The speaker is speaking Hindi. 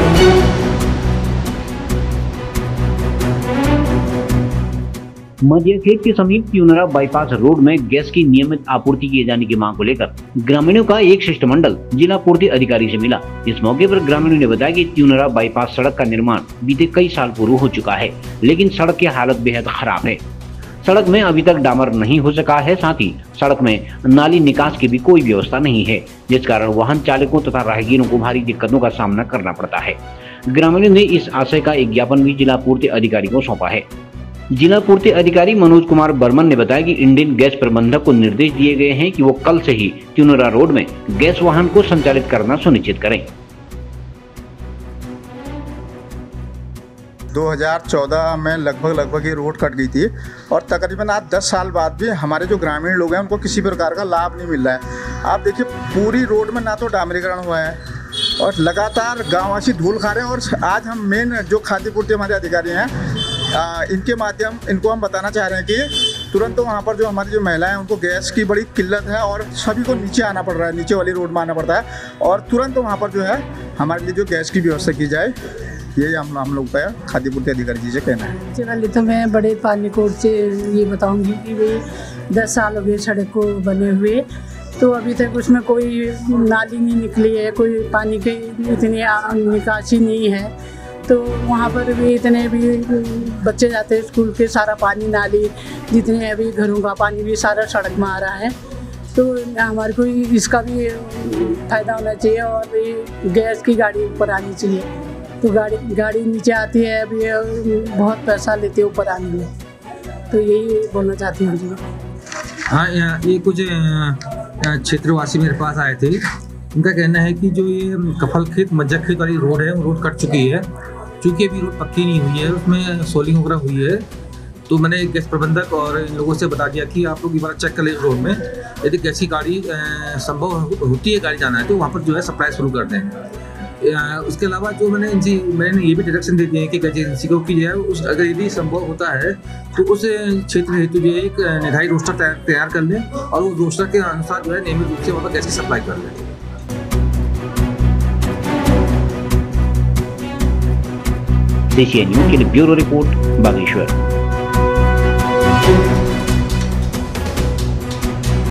मदियाखेत के समीप त्यूनरा बाईपास रोड में गैस की नियमित आपूर्ति किए जाने की मांग को लेकर ग्रामीणों का एक शिष्टमंडल जिला पूर्ति अधिकारी से मिला। इस मौके पर ग्रामीणों ने बताया कि त्यूनरा बाईपास सड़क का निर्माण बीते कई साल पूर्व हो चुका है, लेकिन सड़क की हालत बेहद खराब है। सड़क में अभी तक डामर नहीं हो सका है, साथ ही सड़क में नाली निकास की भी कोई व्यवस्था नहीं है, जिस कारण वाहन चालकों तथा राहगीरों को भारी दिक्कतों का सामना करना पड़ता है। ग्रामीणों ने इस आशय का एक ज्ञापन भी जिला पूर्ति अधिकारी को सौंपा है। जिला पूर्ति अधिकारी मनोज कुमार बर्मन ने बताया कि इंडियन गैस प्रबंधक को निर्देश दिए गए हैं कि वो कल से ही त्यूनरा रोड में गैस वाहन को संचालित करना सुनिश्चित करें। 2014 में लगभग ये रोड कट गई थी और तकरीबन आज 10 साल बाद भी हमारे जो ग्रामीण लोग हैं उनको किसी प्रकार का लाभ नहीं मिल रहा है। आप देखिए पूरी रोड में ना तो डामरीकरण हुआ है और लगातार गाँववासी धूल खा रहे हैं। और आज हम मेन जो खाद्य पूर्ति हमारे अधिकारी हैं इनके माध्यम इनको हम बताना चाह रहे हैं कि तुरंत वहाँ पर जो हमारी जो महिलाएं हैं उनको गैस की बड़ी किल्लत है और सभी को नीचे आना पड़ रहा है, नीचे वाली रोड में आना पड़ता है और तुरंत वहाँ पर जो है हमारे लिए जो गैस की व्यवस्था की जाए, यही हम लोग का खाद्य पूर्ति अधिकारी जी से कहना है। सबसे पहले तो मैं बड़े पानीकोट से ये बताऊँगी कि भाई 10 साल हो गए सड़क को बने हुए, तो अभी तक उसमें कोई नाली नहीं निकली है, कोई पानी की इतनी निकासी नहीं है। तो वहाँ पर भी इतने भी बच्चे जाते हैं स्कूल के, सारा पानी नाली जितने अभी घरों का पानी भी सारा सड़क में आ रहा है। तो हमारे को इसका भी फ़ायदा होना चाहिए और भी गैस की गाड़ी ऊपर आनी चाहिए। तो गाड़ी नीचे आती है, अभी बहुत पैसा लेते हैं ऊपर आने में, तो यही बोलना चाहती हूँ जी। हाँ, ये कुछ क्षेत्रवासी मेरे पास आए थे। उनका कहना है कि जो ये कफलखेत मज्जाखेत वाली रोड है वो रोड कट चुकी है, चूँकि अभी रोड पक्की नहीं हुई है, उसमें सोलिंग वगैरह हुई है। तो मैंने गैस प्रबंधक और इन लोगों से बता दिया कि आप लोग एक बार चेक कर लें रोड में, यदि गैस की गाड़ी संभव होती है गाड़ी जाना है तो वहाँ पर जो है सप्लाई शुरू कर दें। उसके अलावा जो मैंने ये भी डायरेक्शन दे दिए हैं कि गैस एजेंसी को कि जो है उस अगर यदि संभव होता है तो उस क्षेत्र हेतु जो है एक निर्धारित रोस्टर तैयार कर लें और उस रोस्टर के अनुसार जो है नियमित रूप से वहाँ पर गैस की सप्लाई कर लें। देशिया न्यूज़ के लिए ब्यूरो रिपोर्ट बागेश्वर।